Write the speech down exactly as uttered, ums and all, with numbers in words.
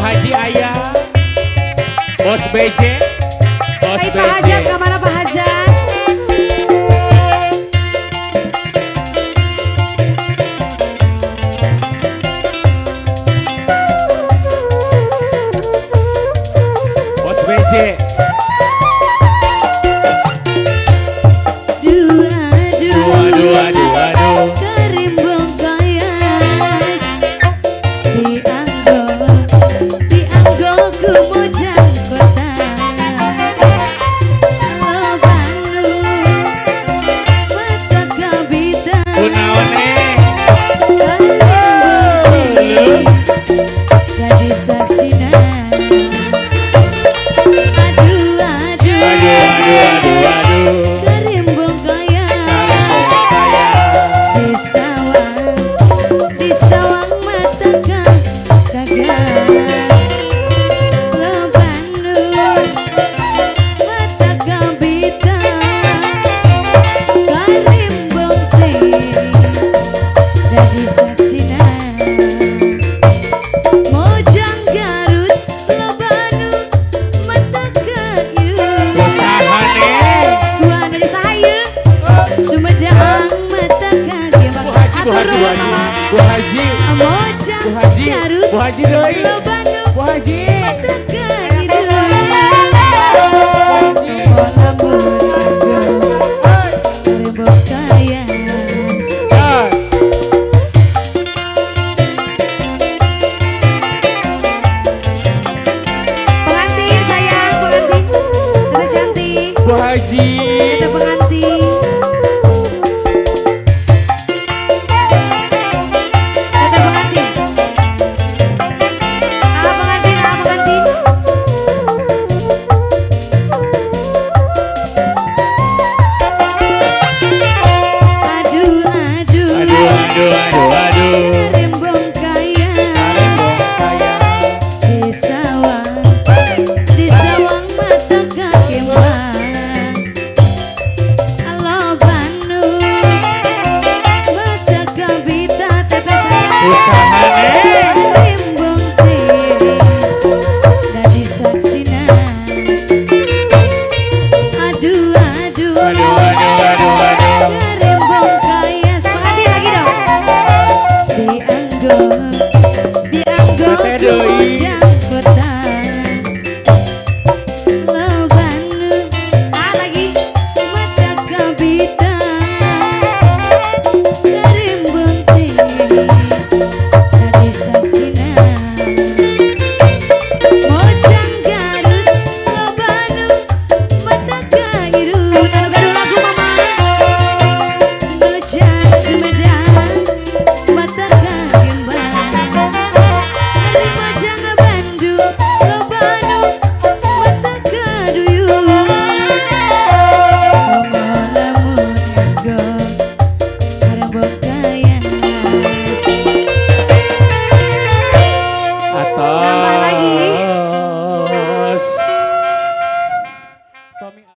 Haji ayah, Bos B J, Bos Hai B J. Pak Hajat, kemana Pak Hajat? Bos B J. Dua, dua, dua, dua. Kerimbung goyas Dianggo, dianggo ku mojang kota Lo Bandung, mata kabita Kunaone. Kerimbung jadi saksina Aduh, aduh, Aduh, aduh, aduh, aduh. kerimbung goyas di sawang, di sawang mata kagas Lo Bandung, mata kabita karimbung ting jadi saksina Mojang Garut, Lo Bandung, mata kayu Usahane. Dua dari saya Sumedang mata kaki Bu Haji, Bu Haji, Bu Haji. Bu Haji. Mojang Bu Haji. Garut Bu Haji doi. Lo Bandung Bu Haji. mata kaki Mola